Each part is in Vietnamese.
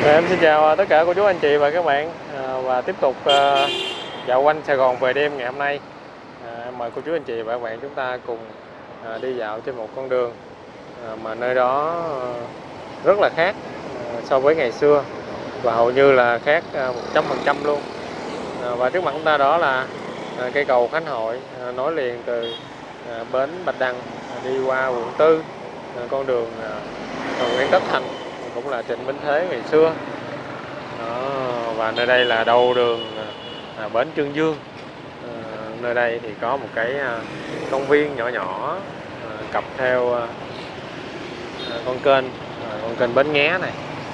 Em xin chào tất cả cô chú anh chị và các bạn, và tiếp tục dạo quanh Sài Gòn về đêm ngày hôm nay. Em mời cô chú anh chị và các bạn chúng ta cùng đi dạo trên một con đường mà nơi đó rất là khác so với ngày xưa, và hầu như là khác 100% luôn. Và trước mặt chúng ta đó là cây cầu Khánh Hội nối liền từ bến Bạch Đằng đi qua quận 4, con đường Nguyễn Tất Thành, cũng là Trịnh Binh Thế ngày xưa đó. Và nơi đây là đầu đường bến Trương Dương. Nơi đây thì có một cái công viên nhỏ nhỏ cặp theo con kênh Bến Nghé này.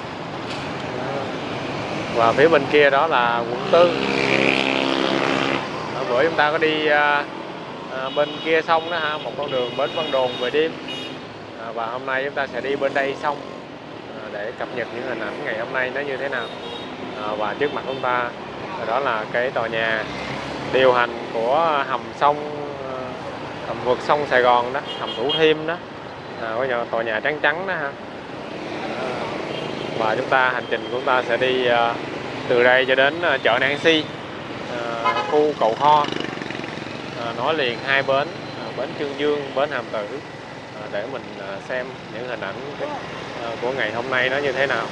Và phía bên kia đó là quận 4. Bữa chúng ta có đi bên kia sông đó ha, một con đường bến Vân Đồn về đêm. Và hôm nay chúng ta sẽ đi bên đây xong để cập nhật những hình ảnh ngày hôm nay nó như thế nào. Và trước mặt chúng ta đó là cái tòa nhà điều hành của hầm vượt sông Sài Gòn đó, hầm Thủ Thiêm đó, tòa nhà trắng trắng đó ha. Và hành trình của chúng ta sẽ đi từ đây cho đến chợ Nancy, khu Cầu Kho, nối liền hai bến, bến Trương Dương, bến Hàm Tử, để mình xem những hình ảnh của ngày hôm nay nó như thế nào.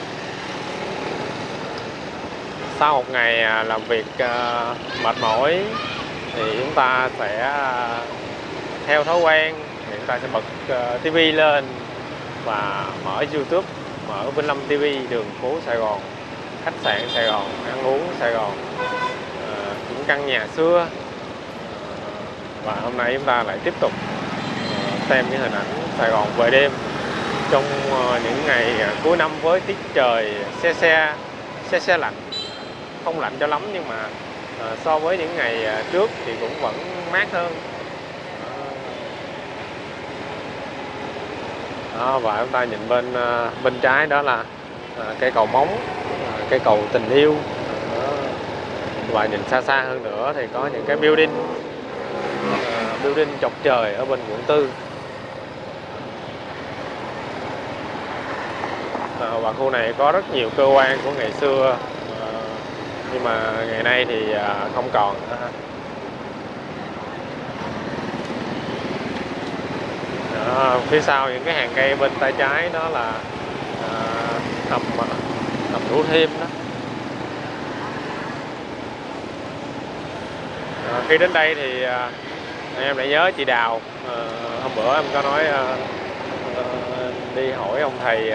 Sau một ngày làm việc mệt mỏi thì chúng ta sẽ theo thói quen thì chúng ta sẽ bật tivi lên và mở YouTube, mở Vinh Lâm TV, đường phố Sài Gòn, khách sạn Sài Gòn, ăn uống Sài Gòn, những căn nhà xưa. Và hôm nay chúng ta lại tiếp tục xem những hình ảnh Sài Gòn về đêm trong những ngày cuối năm với tiết trời se lạnh, không lạnh cho lắm, nhưng mà so với những ngày trước thì cũng vẫn mát hơn. Và chúng ta nhìn bên trái đó là cây cầu Móng, cây cầu tình yêu. Và nhìn xa xa hơn nữa thì có những cái building chọc trời ở bên quận 4. Và khu này có rất nhiều cơ quan của ngày xưa, nhưng mà ngày nay thì không còn nữa. Phía sau những cái hàng cây bên tay trái đó là hầm Thủ Thiêm đó. Khi đến đây thì em lại nhớ chị Đào. Hôm bữa em có nói đi hỏi ông thầy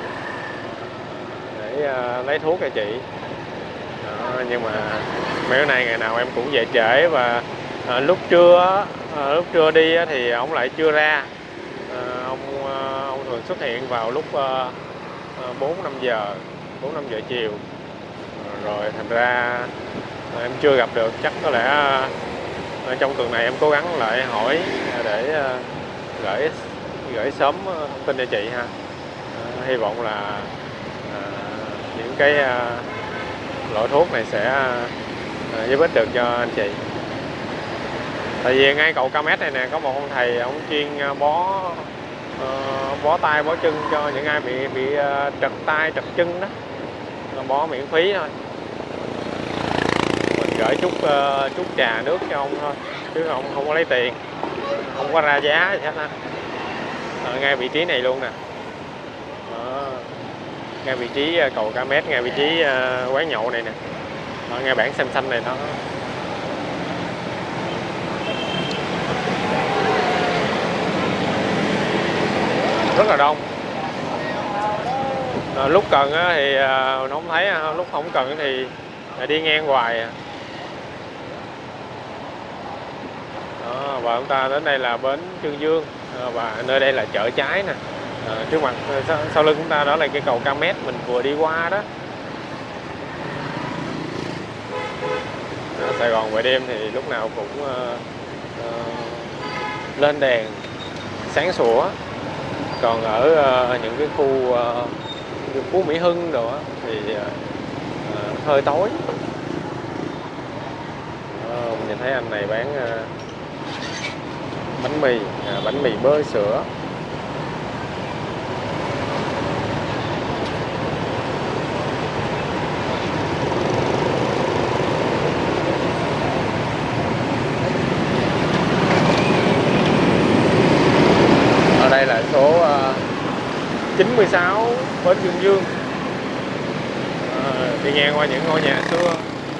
để lấy thuốc cho chị. Nhưng mà mấy nay ngày nào em cũng về trễ, và lúc trưa đi thì ông lại chưa ra. Ông thường xuất hiện vào lúc 4-5 giờ chiều, rồi thành ra em chưa gặp được. Chắc có lẽ trong tuần này em cố gắng lại hỏi để gửi sớm thông tin cho chị ha. Hy vọng là những cái loại thuốc này sẽ giúp ích được cho anh chị. Tại vì ngay cầu Camet này nè có một ông thầy, ông chuyên bó tay bó chân cho những ai bị trật tay trật chân đó, bó miễn phí thôi. Mình gửi chút trà nước cho ông thôi, chứ ông không có lấy tiền, không có ra giá gì hết ha. Ngay vị trí này luôn nè. Ngay vị trí cầu Camet, ngay vị trí quán nhậu này nè. Ngay bảng xanh này đó. Rất là đông. Lúc cần thì nó không thấy, lúc không cần thì đi ngang hoài. Và chúng ta đến đây là bến Trương Dương, và nơi đây là chợ trái nè. Trước mặt sau lưng chúng ta đó là cây cầu Camet mình vừa đi qua đó. Sài Gòn về đêm thì lúc nào cũng lên đèn sáng sủa. Còn ở những cái khu Phú Mỹ Hưng đồ thì hơi tối. Mình nhìn thấy anh này bán bánh mì bơ sữa. 46 Bến Dương Dương. Đi ngang qua những ngôi nhà xưa.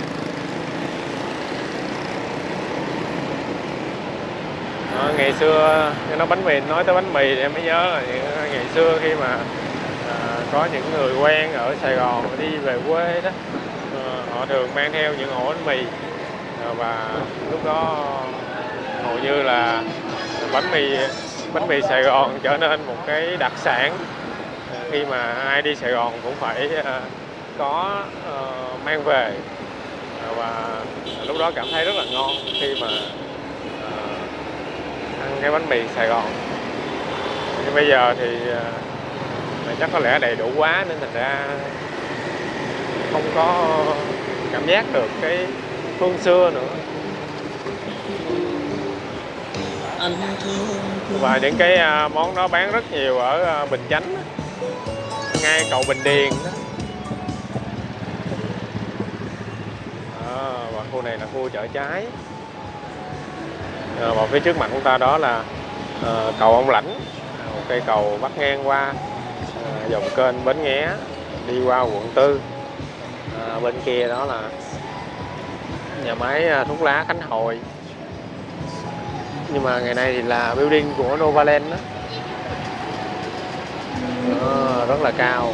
Ngày xưa nó bánh mì, nói tới bánh mì thì em mới nhớ là ngày xưa khi mà có những người quen ở Sài Gòn đi về quê đó, họ thường mang theo những ổ bánh mì, và lúc đó hầu như là bánh mì Sài Gòn trở nên một cái đặc sản, khi mà ai đi Sài Gòn cũng phải có mang về, và lúc đó cảm thấy rất là ngon khi mà ăn cái bánh mì Sài Gòn. Nhưng bây giờ thì chắc có lẽ đầy đủ quá nên thành ra không có cảm giác được cái hương xưa nữa. Và những cái món đó bán rất nhiều ở Bình Chánh, ngay cầu Bình Điền đó. Và khu này là khu chợ trái. Và phía trước mặt chúng ta đó là cầu Ông Lãnh, một cây cầu bắc ngang qua dòng kênh Bến Nghé đi qua quận 4. Bên kia đó là nhà máy thuốc lá Khánh Hội, nhưng mà ngày nay thì là building của Novaland đó. Rất là cao.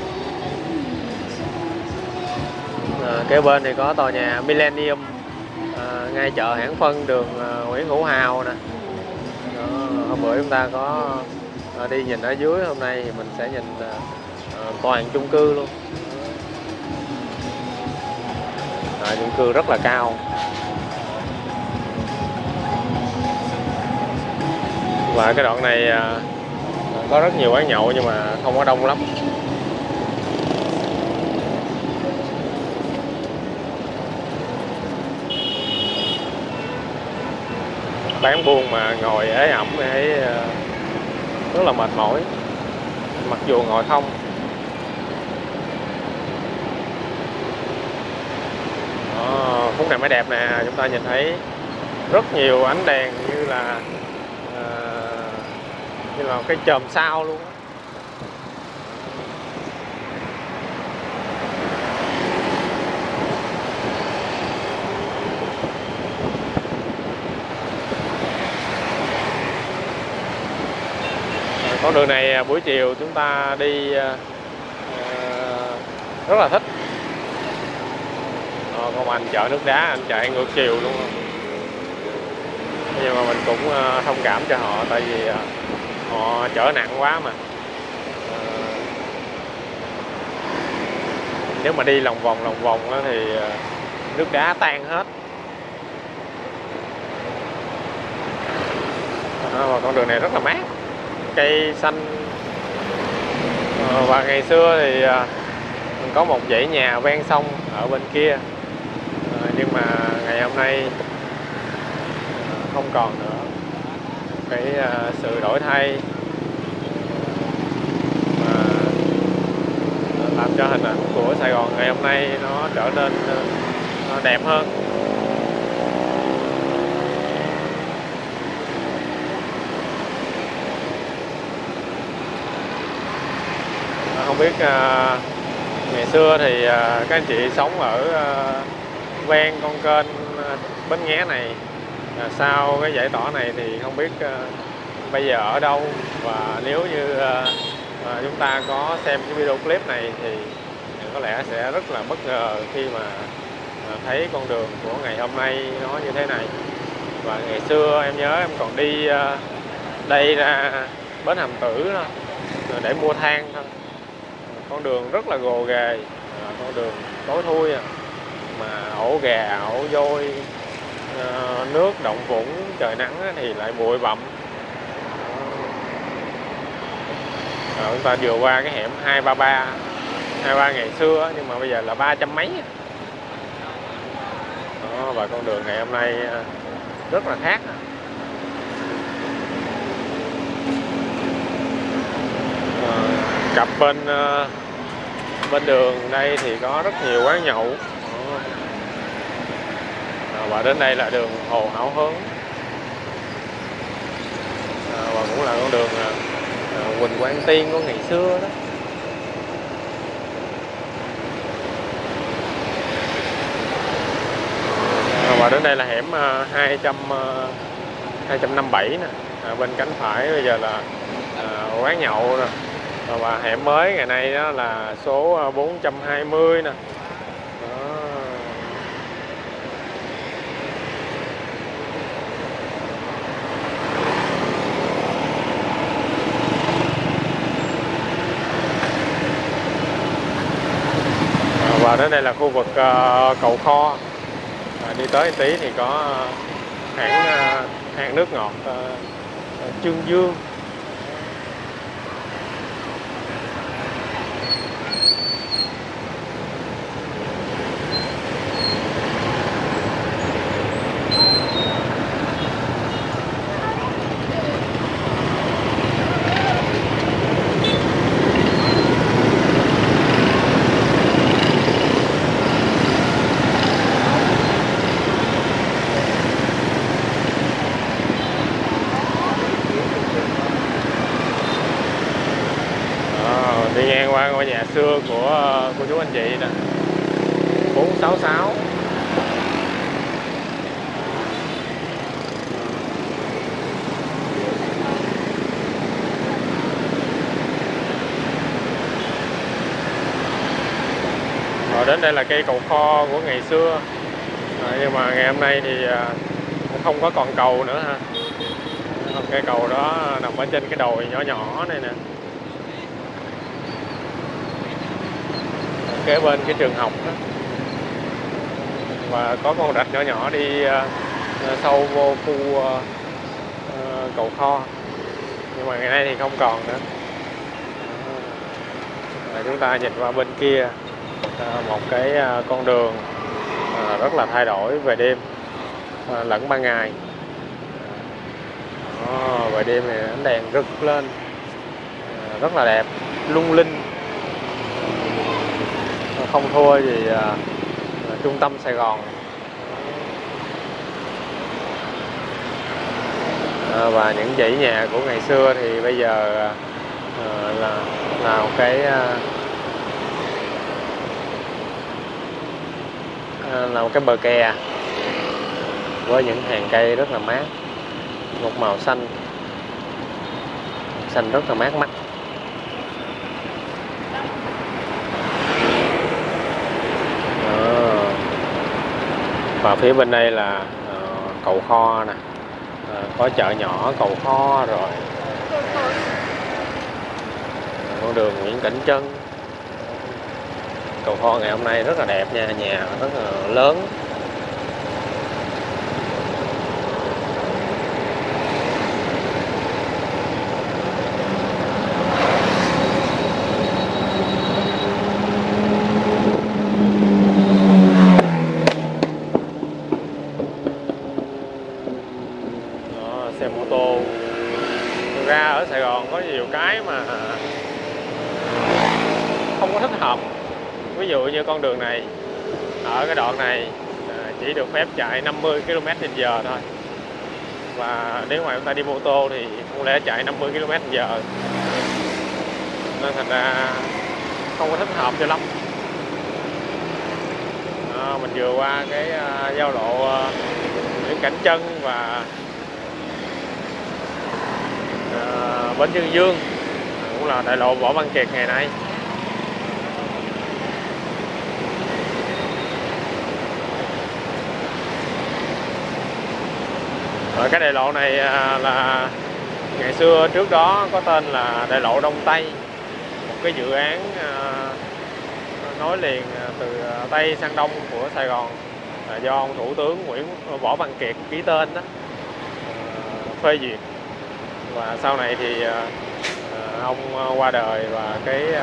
Kế bên thì có tòa nhà Millennium, ngay chợ Hãng Phân đường Nguyễn Hữu Hào nè. Hôm bữa chúng ta có đi nhìn ở dưới, hôm nay thì mình sẽ nhìn toàn chung cư luôn. Chung cư rất là cao. Và cái đoạn này có rất nhiều quán nhậu nhưng mà không có đông lắm. Bán buôn mà ngồi ế ẩm thấy rất là mệt mỏi, mặc dù ngồi không. Khúc này mới đẹp nè, chúng ta nhìn thấy rất nhiều ánh đèn như là cái chòm sao luôn. Con đường này buổi chiều chúng ta đi rất là thích. Còn anh chợ nước đá, anh chạy ngược chiều luôn. Nhưng mà mình cũng thông cảm cho họ, tại vì họ chở nặng quá mà. Nếu mà đi lòng vòng thì nước đá tan hết. Và con đường này rất là mát, cây xanh. Và ngày xưa thì có một dãy nhà ven sông ở bên kia, nhưng mà ngày hôm nay không còn nữa. Cái sự đổi thay mà làm cho hình ảnh của Sài Gòn ngày hôm nay nó trở nên đẹp hơn. Không biết ngày xưa thì các anh chị sống ở ven con kênh Bến Nghé này, sau cái giải tỏa này thì không biết bây giờ ở đâu. Và nếu như chúng ta có xem cái video clip này thì có lẽ sẽ rất là bất ngờ khi mà thấy con đường của ngày hôm nay nó như thế này. Và ngày xưa em nhớ em còn đi đây ra bến Hàm Tử đó, để mua than thôi. Con đường rất là gồ ghề, con đường tối thui, mà ổ gà, ổ vôi, nước động vũng, trời nắng thì lại bụi bặm. Chúng ta vừa qua cái hẻm 233 ngày xưa, nhưng mà bây giờ là 300 mấy. Và con đường ngày hôm nay rất là khác. Cặp bên đường đây thì có rất nhiều quán nhậu. Và đến đây là đường Hồ Hảo Hướng, và cũng là con đường Quỳnh Quang Tiên của ngày xưa đó. Và đến đây là hẻm 257 nè, bên cánh phải bây giờ là quán nhậu nè. Và hẻm mới ngày nay đó là số 420 nè. Đó. Và đến đây là khu vực cầu Kho. Đi tới tí thì có hãng nước ngọt Chương Dương. Đi ngang qua ngôi nhà xưa của cô chú anh chị nè, 466. Rồi đến đây là cây cầu Kho của ngày xưa, nhưng mà ngày hôm nay thì không có còn cầu nữa ha. Cây cầu đó nằm ở trên cái đồi nhỏ nhỏ này nè, kế bên cái trường học đó. Và có con rạch nhỏ nhỏ đi sâu vô khu cầu Kho, nhưng mà ngày nay thì không còn nữa. Chúng ta nhìn qua bên kia một cái con đường rất là thay đổi về đêm lẫn ban ngày. Về đêm thì ánh đèn rực lên rất là đẹp, lung linh, không thua gì trung tâm Sài Gòn. Và những dãy nhà của ngày xưa thì bây giờ là một cái bờ kè với những hàng cây rất là mát, một màu xanh rất là mát mắt. Và phía bên đây là cầu Kho nè, có chợ nhỏ cầu Kho rồi con đường Nguyễn Cảnh Trân. Cầu Kho ngày hôm nay rất là đẹp nha, nhà rất là lớn. Xe mô tô ra ở Sài Gòn có nhiều cái mà không có thích hợp. Ví dụ như con đường này, ở cái đoạn này chỉ được phép chạy 50 km/h thôi. Và nếu mà chúng ta đi mô tô thì không lẽ chạy 50 km/h, nên thành ra không có thích hợp cho lắm. Mình vừa qua cái giao lộ Nguyễn Cảnh Trân và bến Chương Dương, cũng là đại lộ Võ Văn Kiệt ngày nay. Ở cái đại lộ này là ngày xưa trước đó có tên là đại lộ Đông Tây, một cái dự án nối liền từ Tây sang Đông của Sài Gòn, do ông Thủ tướng Võ Văn Kiệt ký tên đó, phê duyệt. Và sau này thì ông qua đời và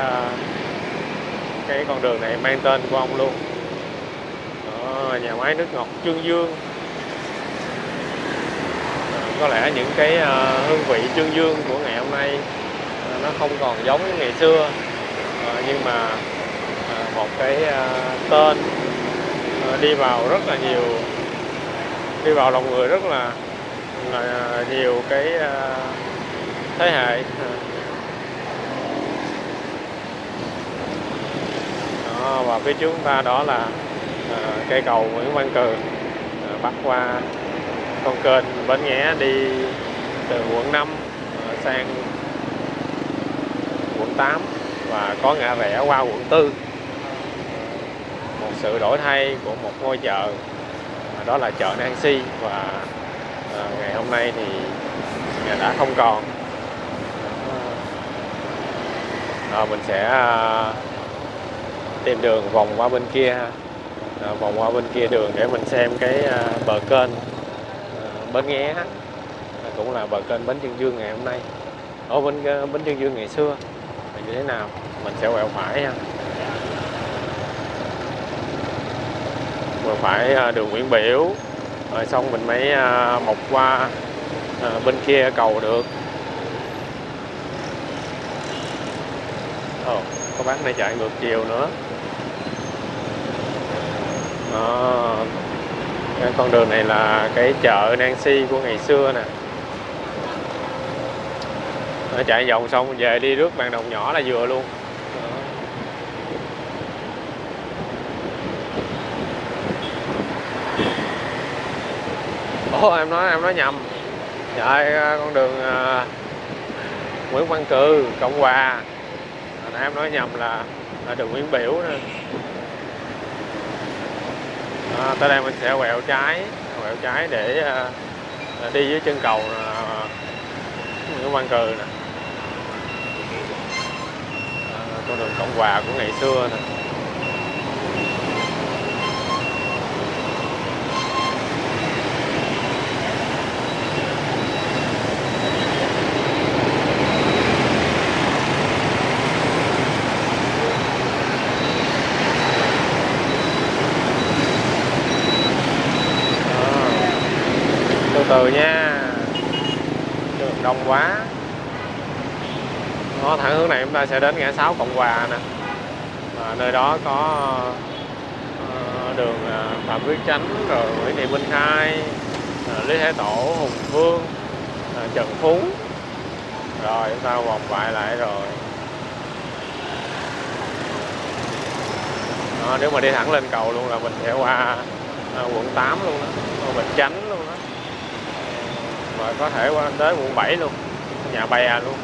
cái con đường này mang tên của ông luôn. Đó, nhà máy nước ngọt Chương Dương. Có lẽ những cái hương vị Chương Dương của ngày hôm nay nó không còn giống như ngày xưa, nhưng mà một cái tên đi vào rất là nhiều, đi vào lòng người rất là nhiều cái thế hệ. Đó, và phía trước chúng ta đó là cây cầu Nguyễn Văn Cừ, bắc qua con kênh Bến Nghé đi từ quận 5 sang quận 8 và có ngã rẽ qua quận 4. Một sự đổi thay của một ngôi chợ, đó là chợ Nancy, và ngày hôm nay thì đã không còn. Mình sẽ tìm đường vòng qua bên kia, vòng qua bên kia đường để mình xem cái bờ kênh Bến Nghé, cũng là bờ kênh Bến Chương Dương ngày hôm nay. Ở Bến Chương Dương ngày xưa là như thế nào. Mình sẽ quẹo phải ha, quẹo phải đường Nguyễn Biểu, rồi xong mình mới mọc qua bên kia cầu được. Có bác này chạy ngược chiều nữa. Cái con đường này là cái chợ Nancy của ngày xưa nè. Nó chạy vòng xong về đi rước bàn đồng nhỏ là vừa luôn. Em nói nhầm. Chạy con đường Nguyễn Văn Cừ, Cộng Hòa. Em nói nhầm là đường Nguyễn Biểu nè. Tới đây mình sẽ quẹo trái để đi dưới chân cầu Nguyễn Văn Cừ nè. Con đường Cộng Hòa của ngày xưa nè. Từ nha, đường đông quá. Thẳng hướng này chúng ta sẽ đến ngã 6 Cộng Hòa nè. Nơi đó có đường Phạm Viết Chánh, rồi Nguyễn Thị Minh Khai, Lý Thái Tổ, Hùng Vương, Trần Phú. Rồi chúng ta vòng lại rồi. Nếu mà đi thẳng lên cầu luôn là mình sẽ qua quận 8 luôn đó, Bình Chánh luôn đó. Rồi có thể qua tới quận 7 luôn, Nhà Bè luôn.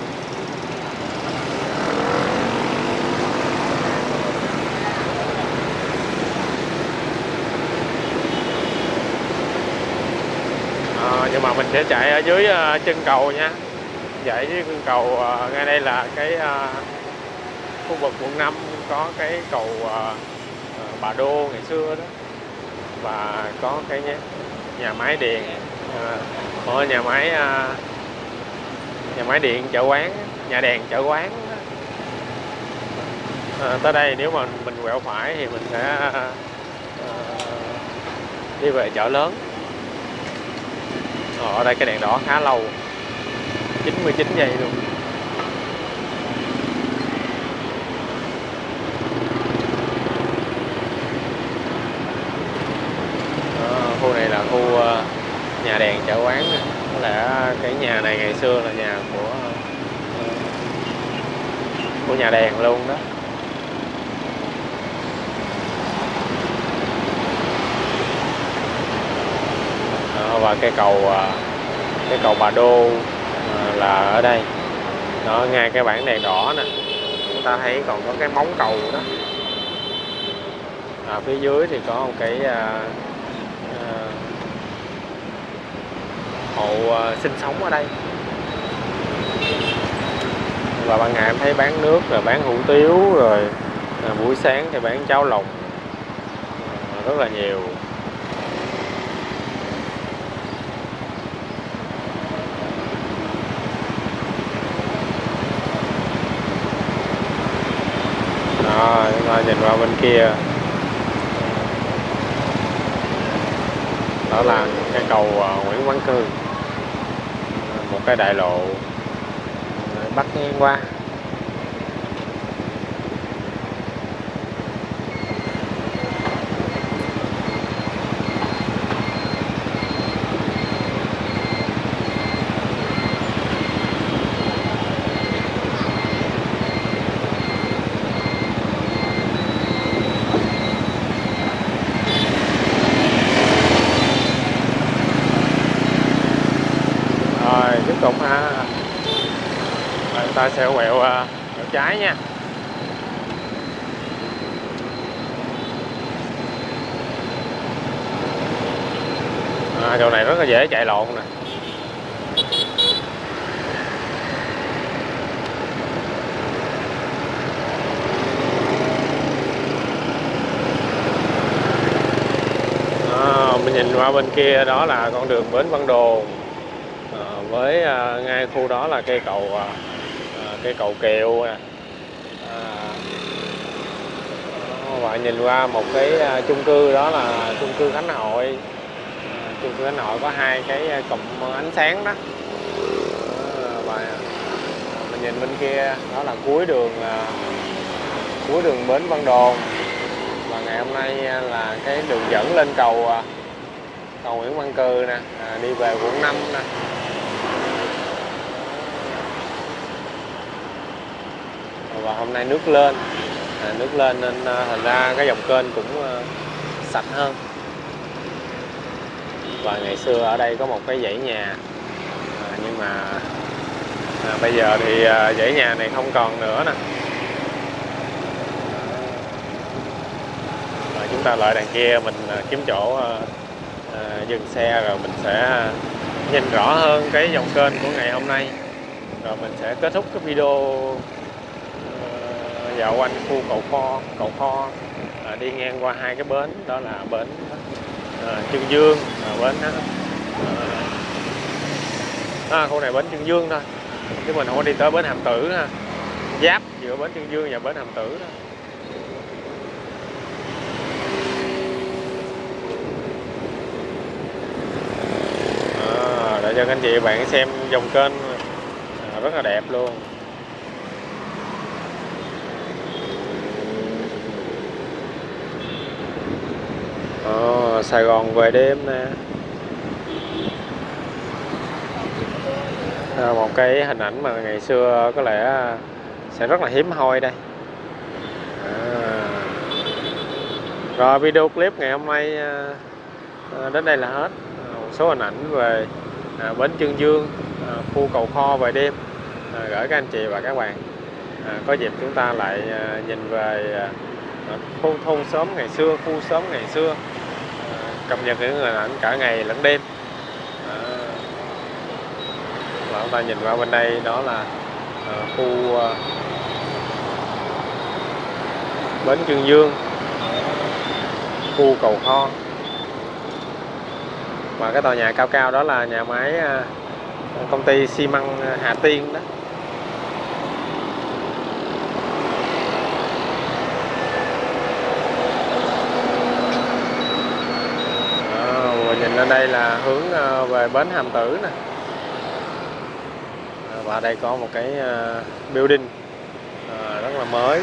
Nhưng mà mình sẽ chạy ở dưới chân cầu nha. Chạy dưới chân cầu, ngay đây là cái khu vực quận 5 có cái cầu Bà Đô ngày xưa đó. Và có cái nhà máy điện, nhà máy điện chợ quán, nhà đèn chợ quán. Tới đây nếu mà mình quẹo phải thì mình sẽ đi về chợ lớn. Ở đây cái đèn đỏ khá lâu, 99 giây luôn. Khu này là khu nhà đèn chợ quán. Có lẽ cái nhà này ngày xưa là nhà của nhà đèn luôn đó. Và cái cầu Bà Đô là ở đây. Đó, ngay cái bảng đèn đỏ nè, chúng ta thấy còn có cái móng cầu đó. Phía dưới thì có một cái hộ sinh sống ở đây. Và ban ngày em thấy bán nước, rồi bán hủ tiếu, rồi buổi sáng thì bán cháo lòng, rất là nhiều. Chúng ta nhìn qua bên kia, đó là cái cầu Nguyễn Văn Cừ, một cái đại lộ bắc ngang qua. chúng ta sẽ quẹo trái nha. Chỗ này rất là dễ chạy lộn nè. Mình nhìn qua bên kia đó là con đường Bến Văn Đồn, với ngay khu đó là cây cầu Kiệu nè. Và nhìn qua một cái chung cư, đó là chung cư Khánh Hội. Chung cư Khánh Hội có hai cái cụm ánh sáng đó. Và mình nhìn bên kia đó là cuối đường Bến Văn Đồn. Và ngày hôm nay là cái đường dẫn lên cầu Nguyễn Văn Cừ nè, đi về quận 5 nè. Và hôm nay nước lên nên thành ra cái dòng kênh cũng sạch hơn. Và ngày xưa ở đây có một cái dãy nhà, nhưng mà bây giờ thì dãy nhà này không còn nữa nè. Và chúng ta lại đằng kia, mình kiếm chỗ dừng xe rồi mình sẽ nhìn rõ hơn cái dòng kênh của ngày hôm nay. Rồi mình sẽ kết thúc cái video dạo quanh khu cầu kho, đi ngang qua hai cái bến, đó là bến Trương Dương, bến khu này bến Trương Dương thôi, chứ mình không có đi tới bến Hàm Tử ha, giáp giữa bến Trương Dương và bến Hàm Tử đó. Để cho các anh chị bạn xem dòng kênh rất là đẹp luôn. Sài Gòn về đêm nè. Một cái hình ảnh mà ngày xưa có lẽ sẽ rất là hiếm hoi đây. Rồi video clip ngày hôm nay đến đây là hết. Một số hình ảnh về bến Trương Dương, khu cầu kho về đêm, gửi các anh chị và các bạn. Có dịp chúng ta lại nhìn về khu thôn xóm ngày xưa, khu xóm ngày xưa, cập nhật những hình ảnh cả ngày lẫn đêm. Và chúng ta nhìn qua bên đây đó là khu bến Trương Dương, khu cầu kho. Và cái tòa nhà cao cao đó là nhà máy công ty xi măng Hà Tiên đó. Và nhìn lên đây là hướng về bến Hàm Tử nè. Và đây có một cái building rất là mới.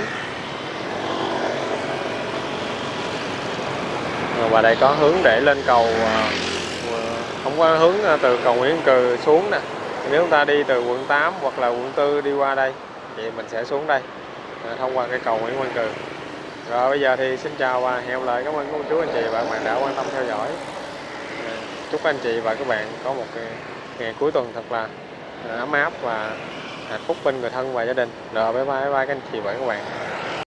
Và đây có hướng để lên cầu, không có hướng từ cầu Nguyễn Văn Cừ xuống nè. Nếu chúng ta đi từ quận 8 hoặc là quận 4 đi qua đây thì mình sẽ xuống đây thông qua cái cầu Nguyễn Văn Cừ. Rồi bây giờ thì xin chào và hẹn gặp lại. Cảm ơn cô chú anh chị và các bạn đã quan tâm theo dõi. Chúc anh chị và các bạn có một ngày cuối tuần thật là ấm áp và hạnh phúc bên người thân và gia đình. Rồi bye bye các anh chị và các bạn.